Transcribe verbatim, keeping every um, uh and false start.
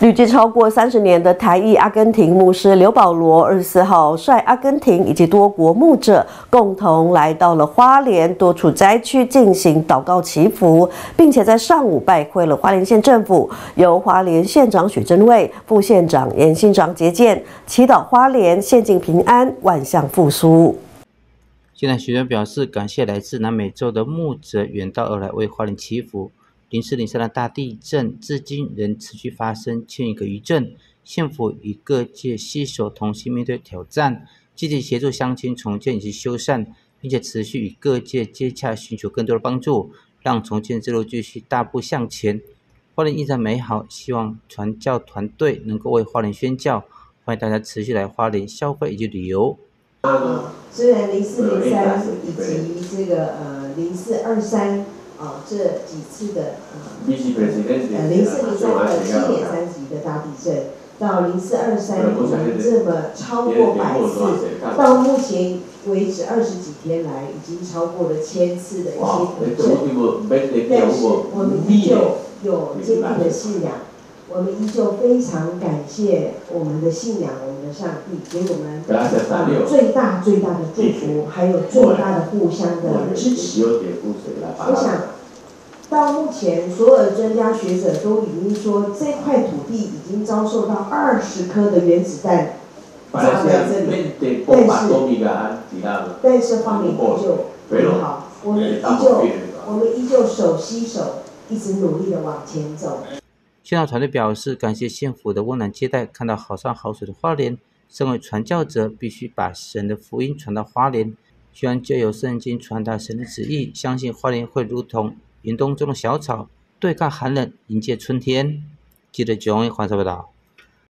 旅居超过三十年的台裔阿根廷牧师刘保罗，二十四号率阿根廷以及多国牧者共同来到了花莲多处灾区进行祷告祈福，并且在上午拜会了花莲县政府，由花莲县长许真卫、副县长严新长接见，祈祷花莲县境平安，万象复苏。 县长许真表示，感谢来自南美洲的牧者远道而来为花莲祈福。零四零三的大地震至今仍持续发生千余个余震，县府与各界携手同心面对挑战，积极协助乡亲重建以及修缮，并且持续与各界接洽，寻求更多的帮助，让重建之路继续大步向前。花莲依然美好，希望传教团队能够为花莲宣教，欢迎大家持续来花莲消费以及旅游。 呃，虽然零四零三以及这个呃零四二三。啊，这几次的呃呃零四零三的七点三级的大地震，到零四二三我们这么超过百次，到目前为止二十几天来，已经超过了千次的一些地震。但是我们依旧有坚定的信仰，我们依旧非常感谢我们的信仰，我们的上帝给我们呃最大最大的祝福，还有最大的互相的支持。我想。到目前，所有的专家学者都已经说，这块土地已经遭受到二十颗的原子弹砸在这里，但是但是花莲依旧很好，我们依旧我们依旧手携手，一直努力的往前走。 宣教团队表示，感谢县府的温暖接待，看到好山好水的花莲，身为传教者，必须把神的福音传到花莲，希望借由圣经传达神的旨意，相信花莲会如同严冬中的小草，对抗寒冷，迎接春天。记者九一环视报道。